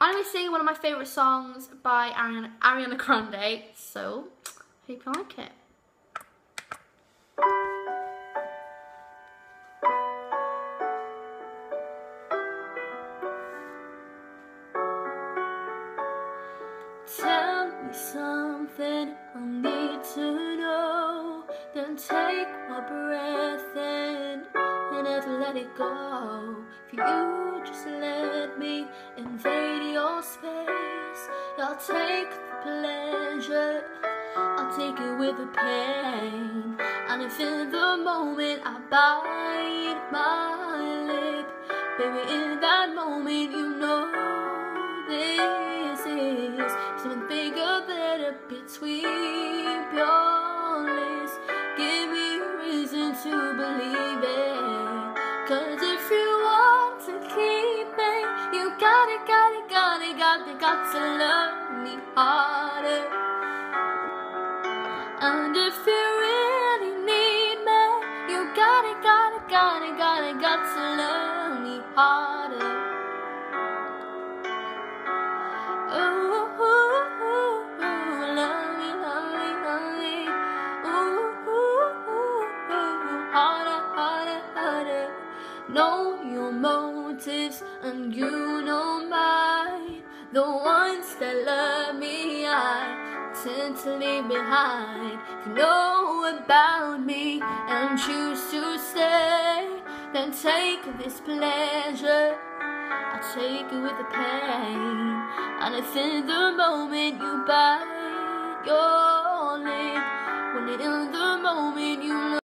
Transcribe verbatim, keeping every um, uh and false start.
I'm going to be singing one of my favourite songs by Ariana, Ariana Grande, so hope you like it. Tell me something I need to know, then take my breath in and have to let it go. If you just let me invade your space, I'll take the pleasure, I'll take it with the pain. And if in the moment I bite my lip, baby, in that moment you know this is something bigger than between your lips. Give me reason to believe it, 'cause if you want to keep me, you got it, got it, got it, got it, got to love me harder. And if you really need me, you got it, got it, got it, got it, got to love me harder. Know your motives and you know mine. The ones that love me I tend to leave behind. If you know about me and choose to stay, then take this pleasure, I'll take it with the pain. And if in the moment you bite your lip, when in the moment you